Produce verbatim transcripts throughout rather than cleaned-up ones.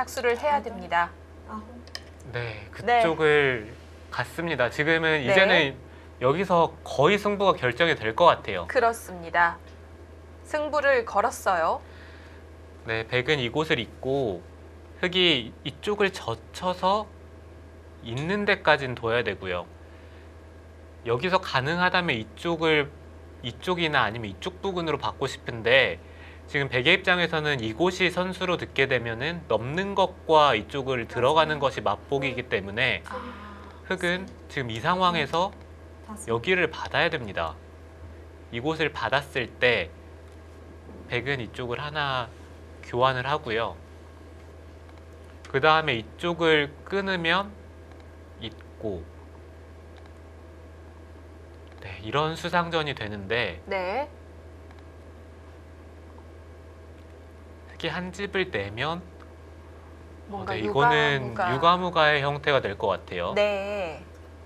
착수를 해야 됩니다. 아홉. 네, 그쪽을 갔습니다. 지금은 네. 이제는 여기서 거의 승부가 결정이 될 것 같아요. 그렇습니다. 승부를 걸었어요. 네, 백은 이곳을 잇고 흑이 이쪽을 젖혀서 있는 데까지는 둬야 되고요. 여기서 가능하다면 이쪽을 이쪽이나 아니면 이쪽 부근으로 받고 싶은데 지금 백의 입장에서는 이곳이 선수로 듣게 되면은 넘는 것과 이쪽을 들어가는 것이 맞보기이기 때문에 아, 흑은 지금 이 상황에서 다섯. 여기를 받아야 됩니다. 이곳을 받았을 때 백은 이쪽을 하나 교환을 하고요. 그 다음에 이쪽을 끊으면 있고 네, 이런 수상전이 되는데 네. 흑이 한 집을 내면 뭔가 어, 네, 유가무가. 이거는 유가무가의 형태가 될 것 같아요. 네.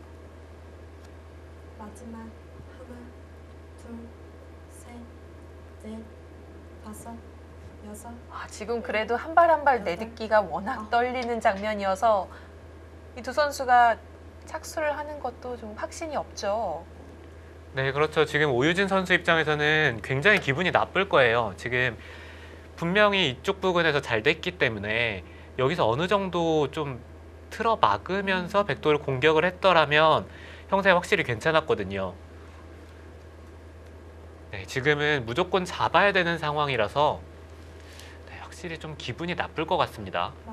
마지막 하나, 둘, 셋, 넷, 다섯, 여섯. 아, 지금 그래도 한 발 한 발 내딛기가 워낙 떨리는 장면이어서 이 두 선수가 착수를 하는 것도 좀 확신이 없죠. 네, 그렇죠. 지금 오유진 선수 입장에서는 굉장히 기분이 나쁠 거예요. 지금 분명히 이쪽 부근에서 잘 됐기 때문에 여기서 어느 정도 좀 틀어 막으면서 백도를 공격을 했더라면 형세가 확실히 괜찮았거든요. 네, 지금은 무조건 잡아야 되는 상황이라서 네, 확실히 좀 기분이 나쁠 것 같습니다.